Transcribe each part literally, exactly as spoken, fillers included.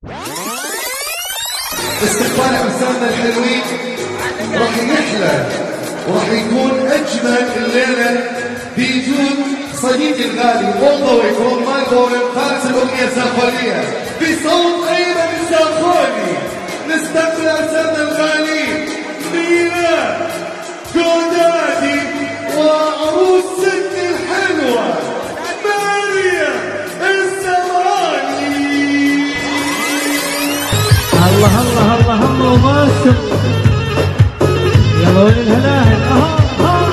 استقبال أمثالنا الحلوين راح يحلى وراح يكون أجمل الليلة بوجود صديقي الغالي all the way from Melbourne فارس الأغنية الساخولية بصوت أيمن الساخولي. نستقبل أمثالنا الغالي مينا جودادي وعروستنا الحلوة مريم السمراني. الله الله الله الله وباسم يلا وين الهلاهل اها اها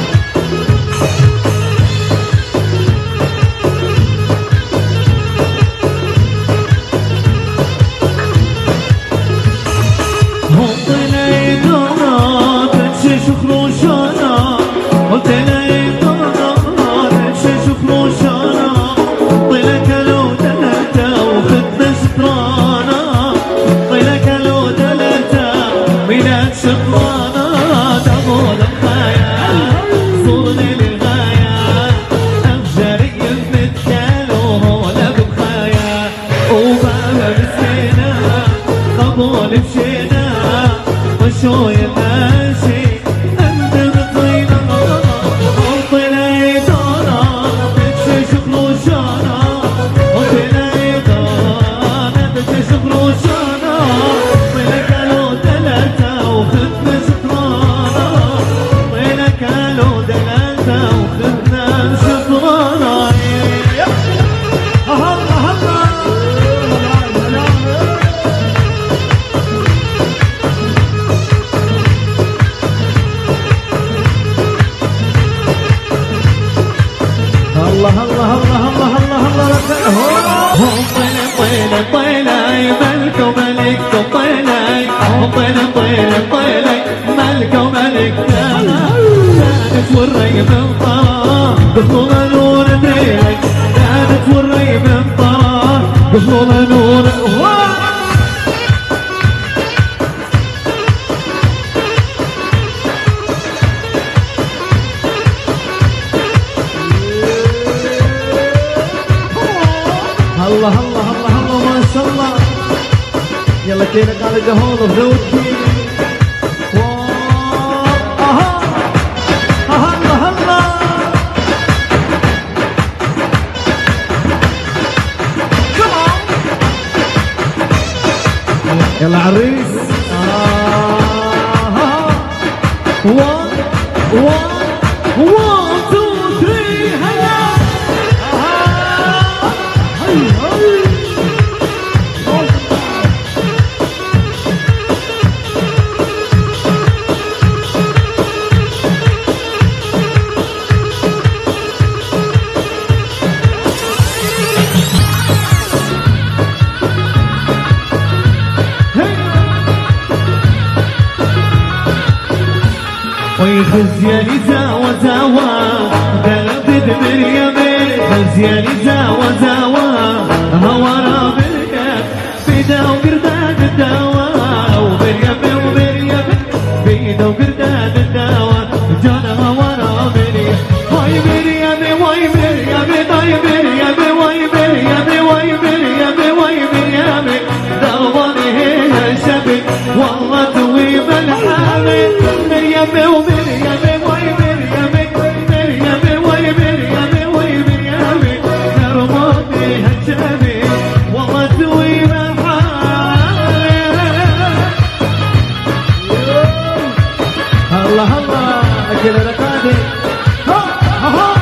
هم طلعتنا تنشش خروشنا هم طلعتنا تنشش خروشنا طلعك لو دلتا وخدنا سترانا طلعك لو دلتا ميلاد شطرانا دمول الخايا صورني للغاية أفجري المتكال وهولا بخايا وبابا بسينا قبول بشينا وشوية ماشي أنت بطينا طلعتنا تنشش خروشانا طلعتنا تنشش خروشانا طلعك لو دلتا وخدنا شطرانا طلعك لو دلتا وخدنا شطرانا. الله الله الله الله الله الله هم طيلة طيلة طيلة ملك وملك طيلة هم طيلة طيلة طيلة ملك وملك كانت والري من طرا دخول نور ديلك كانت والري من طرا دخول نور. الله الله الله الله ما شاء الله يلا كينا قال جهول وزوجي اها اها الله الله يلا عريس اها وان وان وان تو ثري هلا خزياني زاوى زاوى قلب مريم خزياني زاوى زاوى هورا مريم بيدا وقرداد الداوى ومريم ومريم بيدا وقرداد الداوى جانا هورا مريم واي مريم واي مريم واي مريم واي مريم واي مريم واي مريم داواني هنا شبك والله تويب الحامل مريم ومريم الله الله أجل ركادي ها ها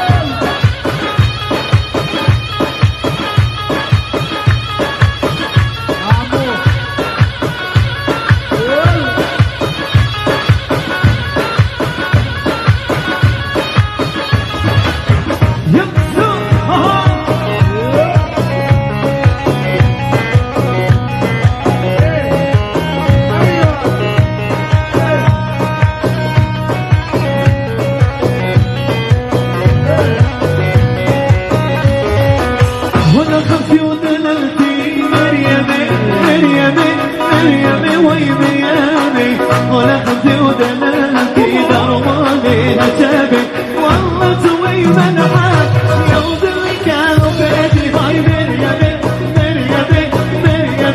ولا خمسي ودلالتي درماني نجابي والله توي منحات يوم اللي كانوا بيتي هاي مريم مريم مريم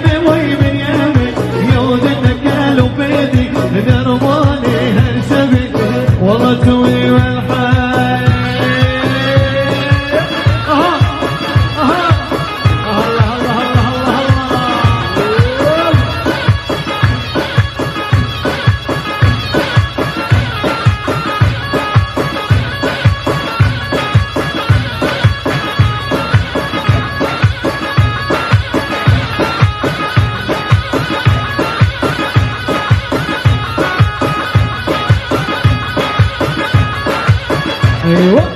ايوه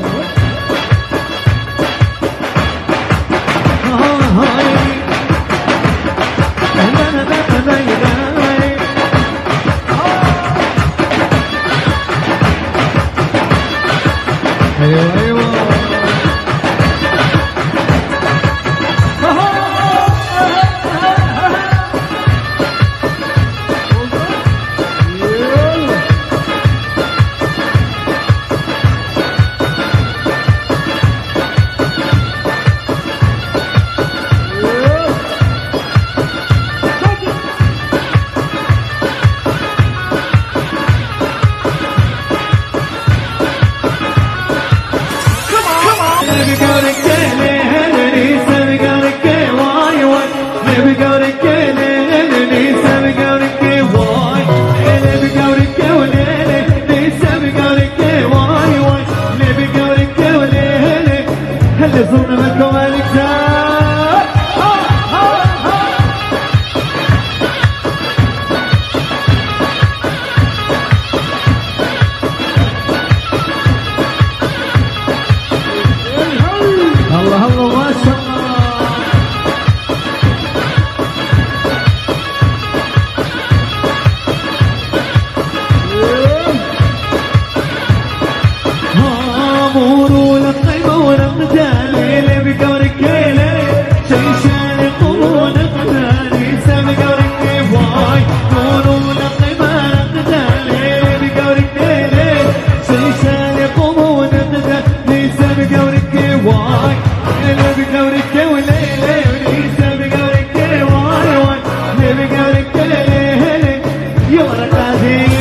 ايوه ايوه الله الله ما شاء الله مورو لقيمة ورمجالي اللي بقورك كيلي شيشاني قرون قدالي سابق قورك كيفاي مورو لقيمة رمجالي اللي بقورك كيلي شيشاني قرون قدالي سابق قورك كيفاي اللي بقورك كيولي ليسا بقورك كيواي واي اللي بقورك كيلي يورك هذه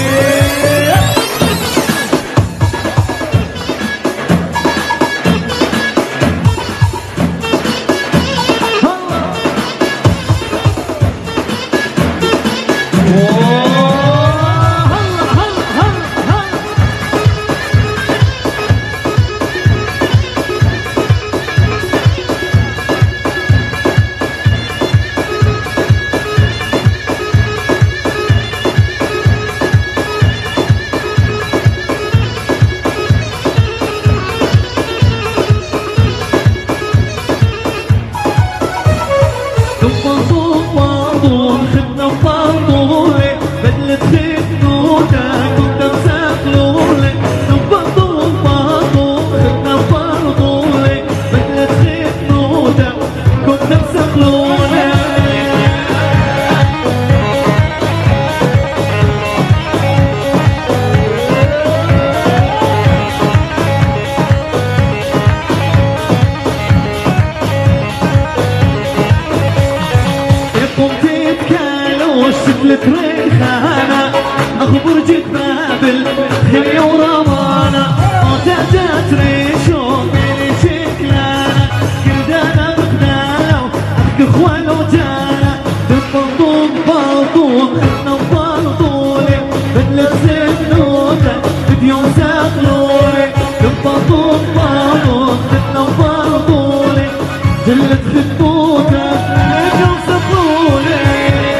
شكلك ريحانة أخبر جد بابل خلي ورمانة وتعجات ريشو ميلي شكلانا كردانا بخدانا أحكي إخوان وجانا بالبنطوم بلطوم خدنا ببلطولي بدلت سنوتا بديوم ساقلولي بالبنطوم بلطوم خدنا ببلطولي دلت خدموتا بديوم ساقلولي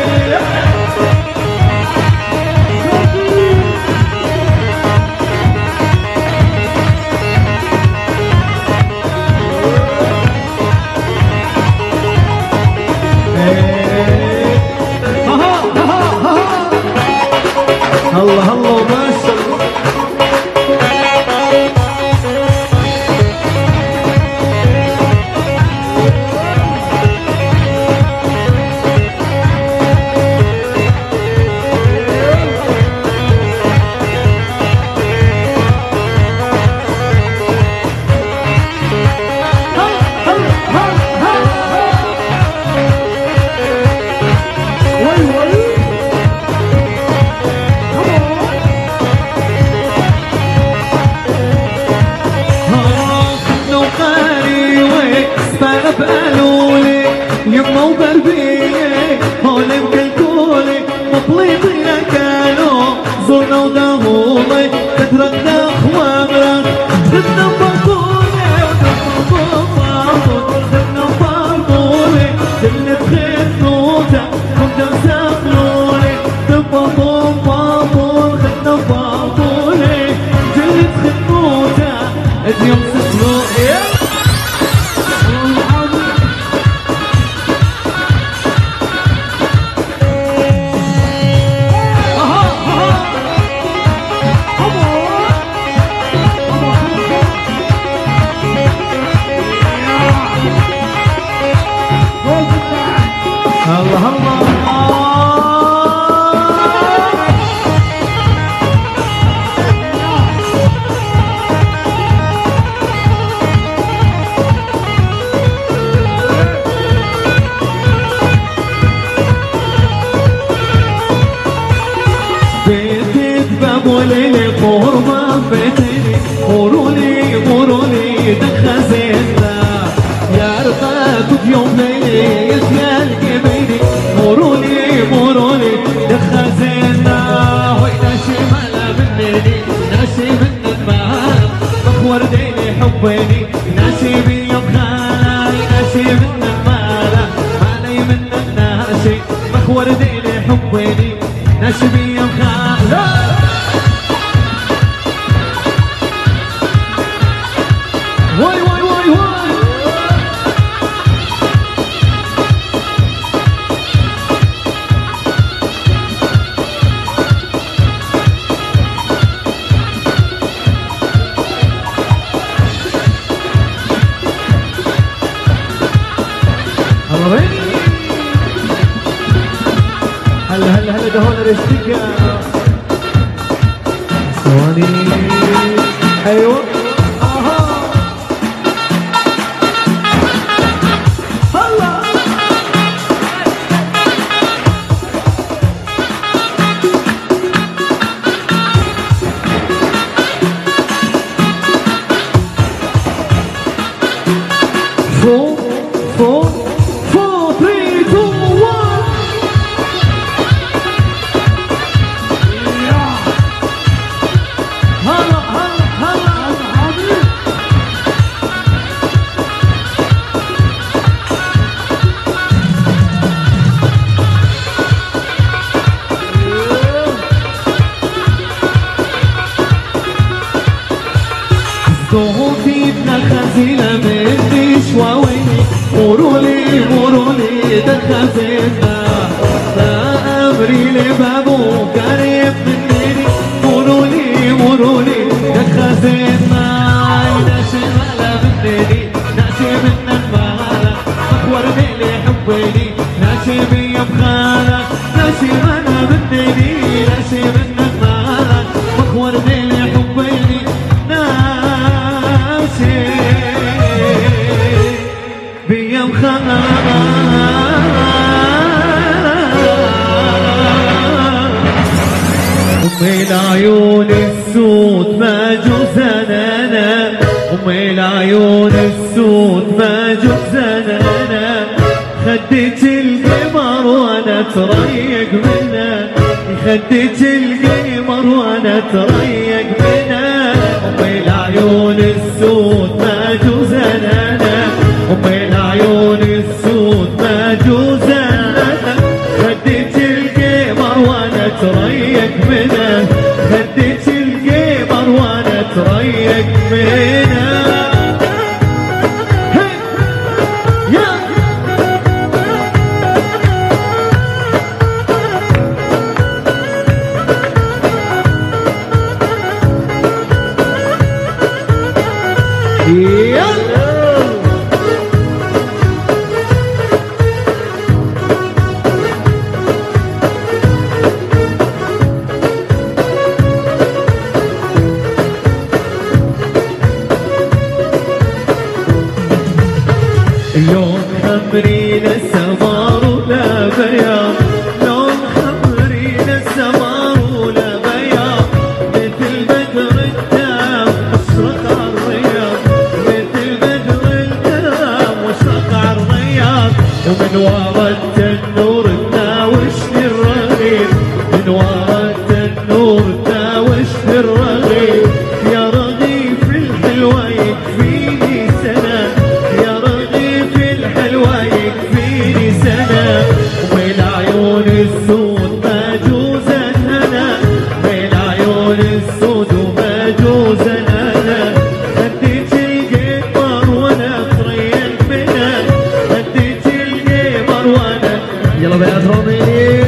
الله الله ما شاء الله حبيتني قولولي قولولي دخزينا يا رفاقك يوم ليلي يخيال قبيلي قولولي قولولي دخزينا وي ناشي مالا مني ناشي من المال مخور ديلي حبيني ناشي بيوم خالاي ناشي من المال مالي من الناشي مخور ديلي حبيني ناشي بيوم خالاي واي واي واي واي هلا هلا هلا ده هون رستيكا ثواني ايوه Four, four, four, three, two, one. Yeah. Holla, holla, holla, holla. صوتي بنخزيلة مني شواويني مرولي مرولي دخزينا لا أمري لبابو قريب مني مرولي مرولي دخزينا ناشي مالا مني ناشي من المالا مخور ديلي حبيني ناشي بيوم خالا ناشي مالا مني ناشي من المالا مخور ديلي حبيني بيوم خالا أمي العيون السود ما جوزنا أمي العيون السود ما جوزنا خديت القمر وانا تريق منها خديت القمر وانا تريق منها أمي العيون السود ما جوزنا أمي العيون السود ما جوزنا خديت القمر وانا تريق منها خديت القمر وانا تريق منها لون خمرين السمار ولا بياض لون خمرين السمار ولا بياض مثل بدر الدام واشرق عالرياض مثل بدر الدام واشرق عالرياض ومن ورا التنور تناوشني الرغيف من ورا التنور تناوشني الرغيف يا رغيف الحلوة يكفيني سنة يا رغيف الحلوة يكفيني سنة والعيون السود ما جوز الهنا والعيون السود وما جوز الهنا خديت القمر وانا تريق منها خديت القمر وانا يلا بنات رومي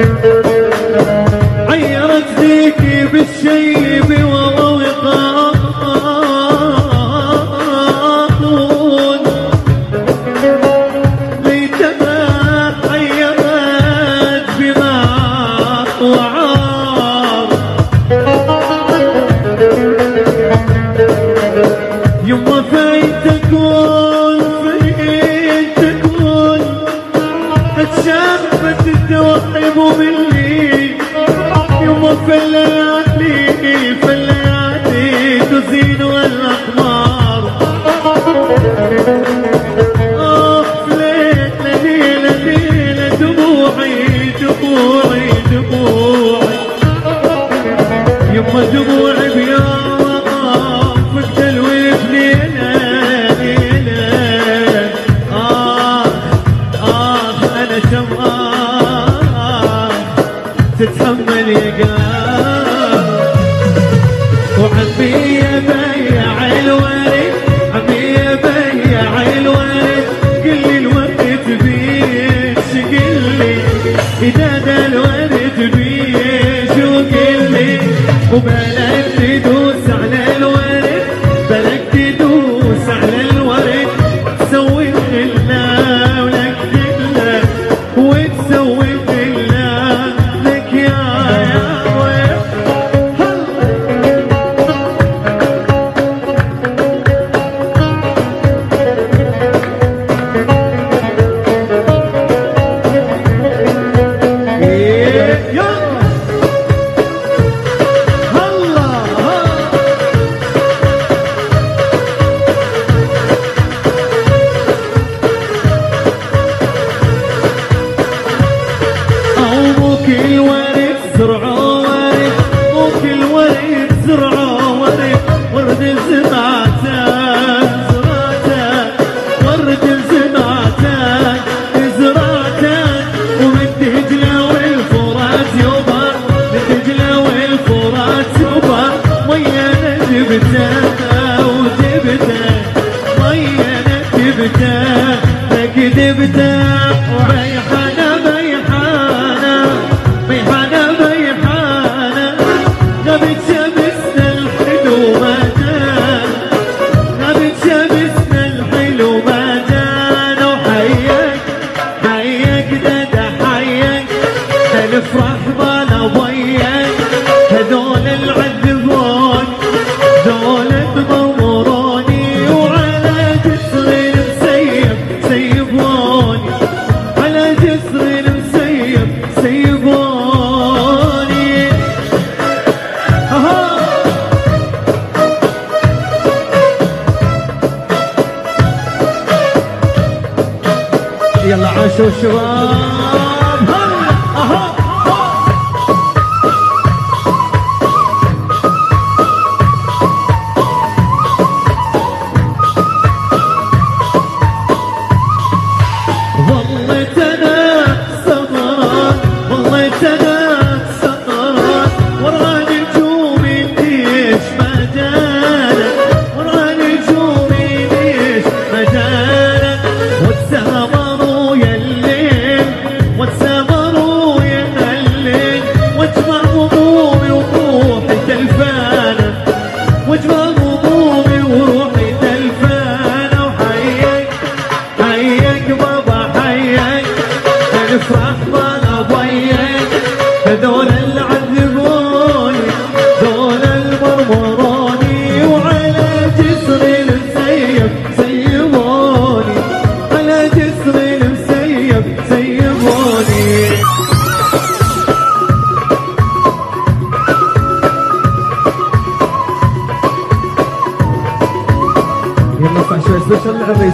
عيرت ذيكي بالشيب ووقاطون ليتما عيرت بما وعار يما فين تكون فين تكون اتشافت الدواحب بالليل يما في الليالي في الليالي تزين الاقمار اخ ليلة ليلة ليلة دموعي دموعي دموعي يما دموعي بيوم فقد الوف ليلة ليلة آه آه أنا شمعان تتحمل يقام وعمي يبيع الورد عمي يبيع الورد قلي الورد بيش قلي إذا دا الورد بيش وقلي وبلك تدوس على الورد بلك تدوس على الورد تسوي خلة ولك خلة وتسوي خلة لك يا يا ويل كذبته وبيحانة بيحانة بيحانة بيحانة غابت شمسنا الحلو ما جان غابت شمسنا الحلو ما جان وحيك حيك دادا حيك هنفرح بانا وياك هذول العذبون ذول تضمروني وعلى جسر المسيب سيبوني على جسر المسيب سيبوني أها يلا عاشوا الشباب أها ظليت انا سهران ظليت انا سهران ورا نجومي ليش ما جانا ورا نجومي ليش ما جانا واتسامروا يا الليل واتسامروا يا الليل واجمع همومي وروحي تلفانه واجمع همومي وروحي تلفانه وحيك حيك بابا نفرح وانا وياك هذول العذبوني ذول المرمروني وعلى جسر المسيب سيبوني على جسر المسيب سيبوني يلا ارفع شوي سبيشال العريس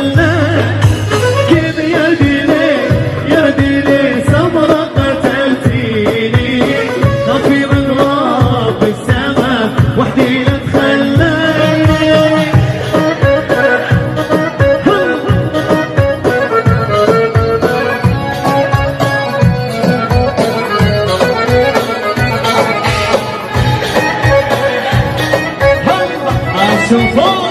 صبرة قتلتيني شوفوا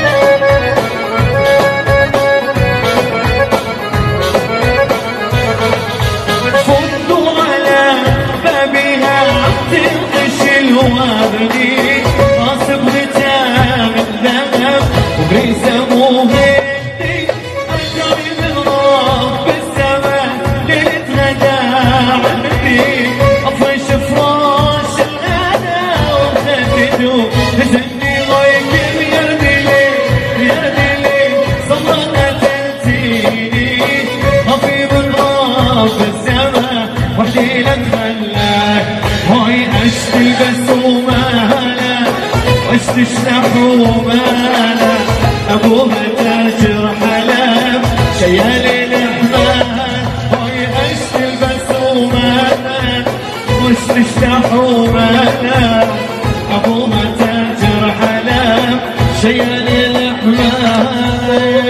فضوا على بابها تنقش الوردي غاصب ختام الذهب وبريسة مهدي أشجار المغرب بالزمان ليلة غدا عندي أفرش فراش الغدا وخدته هزني غيك يردي لي يردي لي صمرة تنتيني أفي بالغرب بالزمان وحدي لك خلاك هاي أشتي بس ومالا واشتي اشتح ومالا أبوها تاجر حلب شيالي الحمال هاي أشتي بس ومالا واشتي اشتح ومالا أبوها تاجر حلب شيالي الحمال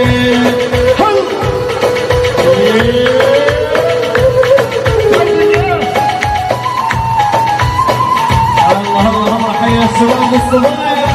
سواد الصبايا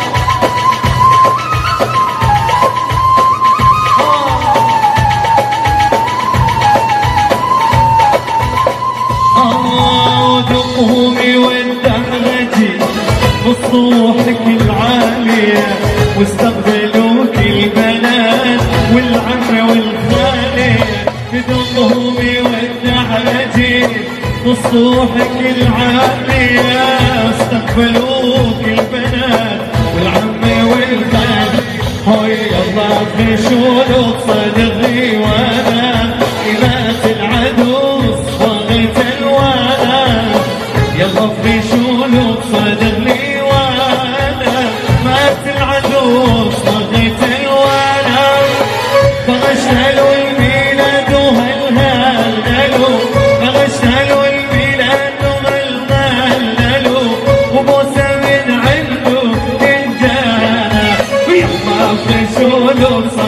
آه دقومي والدهرتي بصوحك العالية واستقبلوك البنات والعم والخالية بدقومي والدهرتي بصوحك العالية استقبلوك البنات والعم والخال هاي يلا بشولك صدقي وانا إمات العدو صغيت الوانا يلا بشولك صدقي وانا مات العدو صغيت الوانا بغشتلو الميلاد وهالهللو بغشتلو الميلاد وهالهللو وبوسه من عنده انجانا ويلا بشولك